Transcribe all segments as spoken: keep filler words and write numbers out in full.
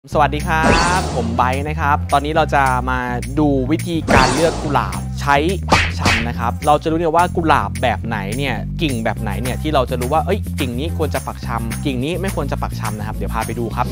สวัสดีครับผมไบค์นะครับตอนนี้เราจะมาดูวิธีการเลือกกุหลาบใช้ปักชำนะครับเราจะรู้เนี่ยว่ากุหลาบแบบไหนเนี่ยกิ่งแบบไหนเนี่ยที่เราจะรู้ว่าเอ้ยกิ่งนี้ควรจะปักชำกิ่งนี้ไม่ควรจะปักชำนะครับเดี๋ยวพาไปดูครับ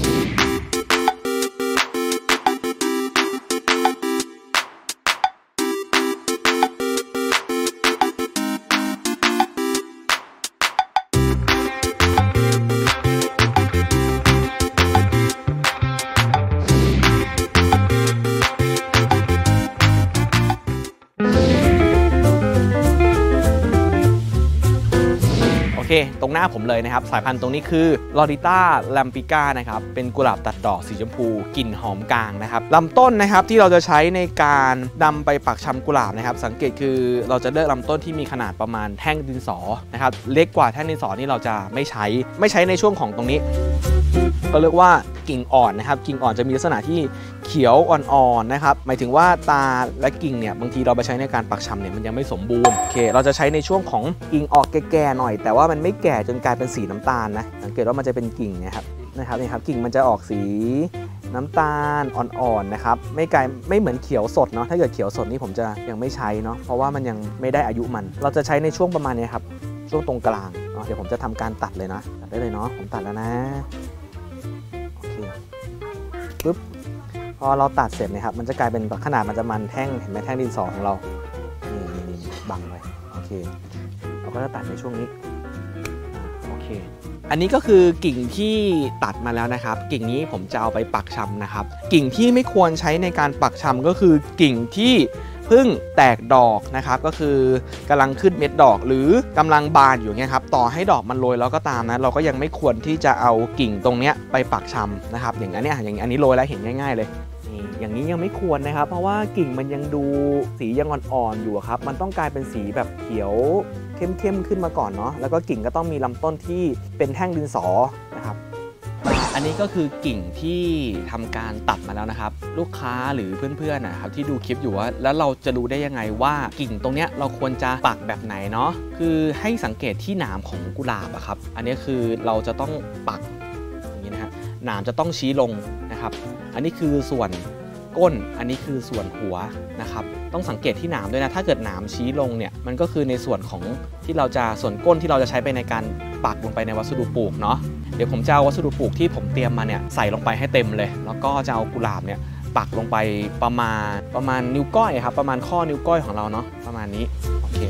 โอเคตรงหน้าผมเลยนะครับสายพันธุ์ตรงนี้คือลอริต้าแลมปิก้านะครับเป็นกุหลาบตัดดอกสีชมพูกลิ่นหอมกลางนะครับลำต้นนะครับที่เราจะใช้ในการนำไปปักชำกุหลาบนะครับสังเกตคือเราจะเลือกลำต้นที่มีขนาดประมาณแท่งดินสอนะครับเล็กกว่าแท่งดินสอนี่เราจะไม่ใช้ไม่ใช้ในช่วงของตรงนี้ก็เรียกว่ากิ่งอ่อนนะครับกิ่งอ่อนจะมีลักษณะที่เขียวอ่อนๆนะครับหมายถึงว่าตาและกิ่งเนี่ยบางทีเราไปใช้ในการปักชำเนี่ยมันยังไม่สมบูรณ์โอเคเราจะใช้ในช่วงของกิ่งออกแก่ๆหน่อยแต่ว่ามันไม่แก่จนกลายเป็นสีน้ำตาลนะสังเกตว่ามันจะเป็นกิ่งนะครับนะครับนี่ครับกิ่งมันจะออกสีน้ำตาลอ่อนๆนะครับไม่ไกลไม่เหมือนเขียวสดเนาะถ้าเกิดเขียวสดนี่ผมจะยังไม่ใช้เนาะเพราะว่ามันยังไม่ได้อายุมันเราจะใช้ในช่วงประมาณนี้ครับช่วงตรงกลางเนาะเดี๋ยวผมจะทำการตัดเลยนะตัดได้เลยเนาะผมตัดแล้วนะโอเคปึ๊บพอเราตัดเสร็จนะครับมันจะกลายเป็นขนาดมันจะมันแท่งเห็นไหมแท่งดินสอของเรานี่นี่บังไว้โอเคเราก็จะตัดในช่วงนี้โอเคอันนี้ก็คือกิ่งที่ตัดมาแล้วนะครับกิ่งนี้ผมจะเอาไปปักชำนะครับกิ่งที่ไม่ควรใช้ในการปักชำก็คือกิ่งที่เพิ่งแตกดอกนะครับก็คือกำลังขึ้นเม็ดดอกหรือกำลังบานอยู่เงี้ยครับต่อให้ดอกมันโรยแล้วก็ตามนะเราก็ยังไม่ควรที่จะเอากิ่งตรงเนี้ยไปปักชำนะครับอย่างนี้อย่างอันนี้โรยแล้วเห็นง่ายๆเลยนี่อย่างนี้ยังไม่ควรนะครับเพราะว่ากิ่งมันยังดูสียังอ่อนๆอยู่ครับมันต้องกลายเป็นสีแบบเขียวเข้มๆขึ้นมาก่อนเนาะแล้วก็กิ่งก็ต้องมีลำต้นที่เป็นแท่งดินสอนะครับอันนี้ก็คือกิ่งที่ทำการตัดมาแล้วนะครับลูกค้าหรือเพื่อนๆนะครับที่ดูคลิปอยู่ว่าแล้วเราจะรู้ได้ยังไงว่ากิ่งตรงเนี้ยเราควรจะปักแบบไหนเนาะคือให้สังเกตที่หนามของกุหลาบอะครับอันนี้คือเราจะต้องปักอย่างนี้นะฮะหนามจะต้องชี้ลงนะครับอันนี้คือส่วนก้นอันนี้คือส่วนหัวนะครับต้องสังเกตที่หนามด้วยนะถ้าเกิดหนามชี้ลงเนี่ยมันก็คือในส่วนของที่เราจะส่วนก้นที่เราจะใช้ไปในการปักลงไปในวัสดุปลูกเนาะเดี๋ยวผมจะเอาวัสดุปลูกที่ผมเตรียมมาเนี่ยใส่ลงไปให้เต็มเลยแล้วก็จะเอากุหลาบเนี่ยปักลงไปประมาณประมาณนิ้วก้อยครับประมาณข้อนิ้วก้อยของเราเนาะประมาณนี้โอเค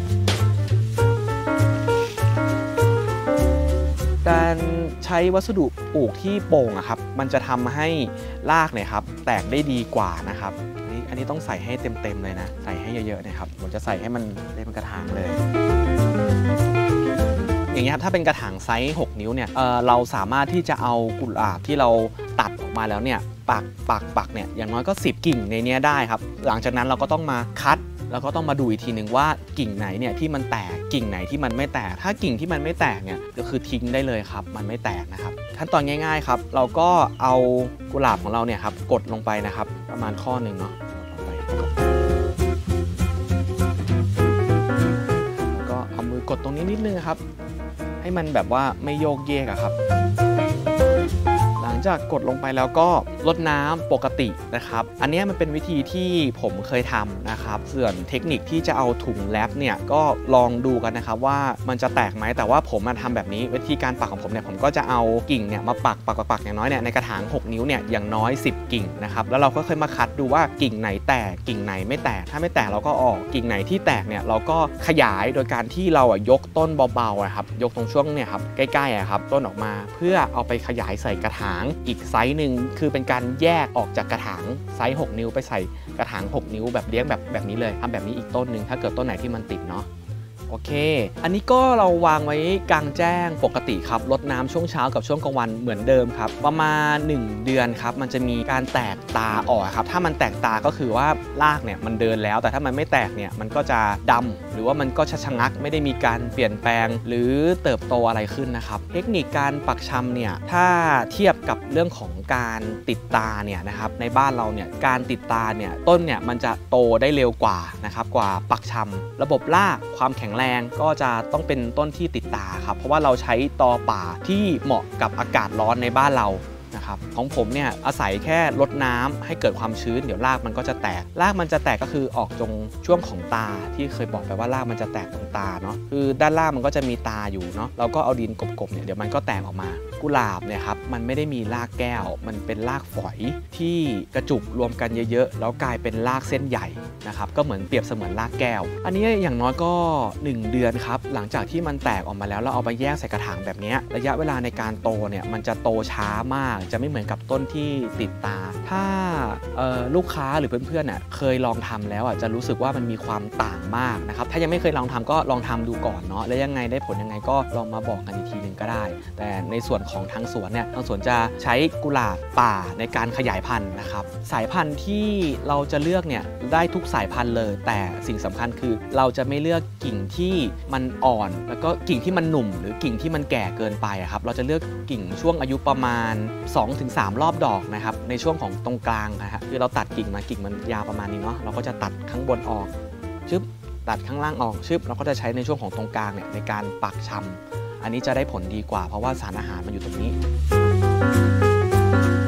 การใช้วัสดุปลูกที่โป่งอะครับมันจะทำให้รากเนี่ยครับแตกได้ดีกว่านะครับอันนี้ต้องใส่ให้เต็มๆเลยนะใส่ให้เยอะๆนะครับผมจะใส่ให้มันเต็มกระถางเลยอย่างเงี้ยครับถ้าเป็นกระถางไซส์หกนิ้วเนี่ย เอ่อ เราสามารถที่จะเอากุหลาบที่เราตัดออกมาแล้วเนี่ยปักปักปักเนี่ยอย่างน้อยก็สิบกิ่งในนี้ได้ครับหลังจากนั้นเราก็ต้องมาคัดแล้วก็ต้องมาดูอีกทีหนึ่งว่ากิ่งไหนเนี่ยที่มันแตกกิ่งไหนที่มันไม่แตกถ้ากิ่งที่มันไม่แตกเนี่ยก็คือทิ้งได้เลยครับมันไม่แตกนะครับขั้นตอนง่ายๆครับเราก็เอากุหลาบของเราเนี่ยครับกดลงไปนะครับประมาณข้อหนึ่งเนาะแล้วก็เอามือกดตรงนี้นิดนึงครับให้มันแบบว่าไม่โยกเยกอะครับหลังจากกดลงไปแล้วก็ลดน้ำปกตินะครับอันนี้มันเป็นวิธีที่ผมเคยทำนะครับส่วนเทคนิคที่จะเอาถุงแรปเนี่ยก็ลองดูกันนะครับว่ามันจะแตกไหมแต่ว่าผมมาทำแบบนี้วิธีการปักของผมเนี่ยผมก็จะเอากิ่งเนี่ยมาปักปักปักอย่างน้อยเนี่ยในกระถางหกนิ้วเนี่ยอย่างน้อยสิบกิ่งนะครับแล้วเราก็ค่อยมาคัดดูว่ากิ่งไหนแตกกิ่งไหนไม่แตกถ้าไม่แตกเราก็ออกกิ่งไหนที่แตกเนี่ยเราก็ขยายโดยการที่เราอ่ะยกต้นเบาๆครับยกตรงช่วงเนี่ยครับใกล้ๆครับต้นออกมาเพื่อเอาไปขยายใส่กระถางอีกไซส์หนึ่งคือเป็นการแยกออกจากกระถางไซส์หกนิ้วไปใส่กระถางหกนิ้วแบบเลี้ยงแบบแบบนี้เลยทำแบบนี้อีกต้นหนึ่งถ้าเกิดต้นไหนที่มันติดเนาะโอเคอันนี้ก็เราวางไว้กลางแจ้งปกติครับรดน้ำช่วงเช้ากับช่วงกลางวันเหมือนเดิมครับประมาณหนึ่งเดือนครับมันจะมีการแตกตาออกครับถ้ามันแตกตาก็คือว่ารากเนี่ยมันเดินแล้วแต่ถ้ามันไม่แตกเนี่ยมันก็จะดำหรือว่ามันก็ชะงักไม่ได้มีการเปลี่ยนแปลงหรือเติบโตอะไรขึ้นนะครับเทคนิคการปักชำเนี่ยถ้าเทียบกับเรื่องของการติดตาเนี่ยนะครับในบ้านเราเนี่ยการติดตาเนี่ยต้นเนี่ยมันจะโตได้เร็วกว่านะครับกว่าปักชำระบบรากความแข็งแรงก็จะต้องเป็นต้นที่ติดตาครับเพราะว่าเราใช้ตอป่าที่เหมาะกับอากาศร้อนในบ้านเรานะครับของผมเนี่ยอาศัยแค่ลดน้ำให้เกิดความชื้นเดี๋ยวรากมันก็จะแตกรากมันจะแตกก็คือออกตรงช่วงของตาที่เคยบอกไปว่ารากมันจะแตกตรงตาเนาะคือด้านล่างมันก็จะมีตาอยู่เนาะเราก็เอาดินกบๆเนี่ยเดี๋ยวมันก็แตกออกมากุหลาบเนี่ยครับมันไม่ได้มีรากแก้วมันเป็นรากฝอยที่กระจุกรวมกันเยอะๆแล้วกลายเป็นรากเส้นใหญ่นะครับก็เหมือนเปรียบเสมือนรากแก้วอันนี้อย่างน้อยก็หนึ่งเดือนครับหลังจากที่มันแตกออกมาแล้วเราเอาไปแยกใส่กระถางแบบนี้ระยะเวลาในการโตเนี่ยมันจะโตช้ามากจะไม่เหมือนกับต้นที่ติดตาถ้าลูกค้าหรือเพื่อนๆเน่ยเคยลองทำแล้วอ่ะจะรู้สึกว่ามันมีความต่างมากนะครับถ้ายังไม่เคยลองทำก็ลองทำดูก่อนเนาะแล้วยังไงได้ผลยังไงก็ลองมาบอกกันอีกทีหนึ่งก็ได้แต่ในส่วนของทางสวนเนี่ยทางสวนจะใช้กุหลาบป่าในการขยายพันธุ์นะครับสายพันธุ์ที่เราจะเลือกเนี่ยได้ทุกสายพันธุ์เลยแต่สิ่งสำคัญคือเราจะไม่เลือกกิ่งที่มันอ่อนแล้วก็กิ่งที่มันหนุ่มหรือกิ่งที่มันแก่เกินไปครับเราจะเลือกกิ่งช่วงอายุประมาณ สองถึงสาม รอบดอกนะครับในช่วงของตรงกลางนะครับคือเราตัดกิ่งมากิ่งมันยาวประมาณนี้เนาะเราก็จะตัดข้างบนออกชึบตัดข้างล่างออกชึบเราก็จะใช้ในช่วงของตรงกลางเนี่ยในการปักชำอันนี้จะได้ผลดีกว่าเพราะว่าสารอาหารมันอยู่ตรงนี้